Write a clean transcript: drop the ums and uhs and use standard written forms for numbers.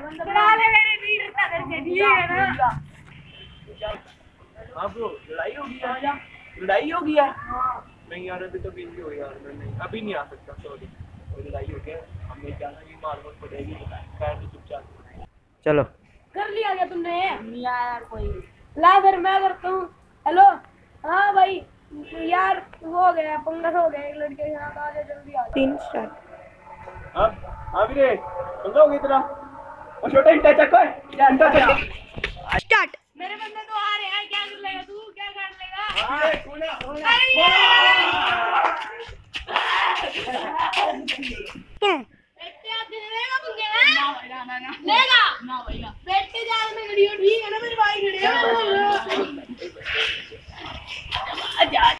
हाँ ब्रो, लड़ाई हो गई है। लड़ाई हो गया? नहीं यार, अभी तो बिजी हो यार, मैं नहीं अभी नहीं आ सकता, सॉरी। लड़ाई हो गया, हमें जाना भी मालूम पड़ेगी, खैर चुपचाप। चलो कर लिया क्या तुमने? नहीं यार कोई ला, फिर मैं करता हूँ। हेलो, हाँ भाई यार वो हो गया, पंगा हो गया एक लड़के के साथ, आ जा जल्दी आ। 3 स्टार्ट। हाँ वीरे, पंगा हो गया तेरा। और छोटा इंटा चक्को है, क्या इंटा चक्को? स्टार्ट। मेरे बंदे तो आ रहे हैं, क्या कर लेगा तू, क्या कर लेगा?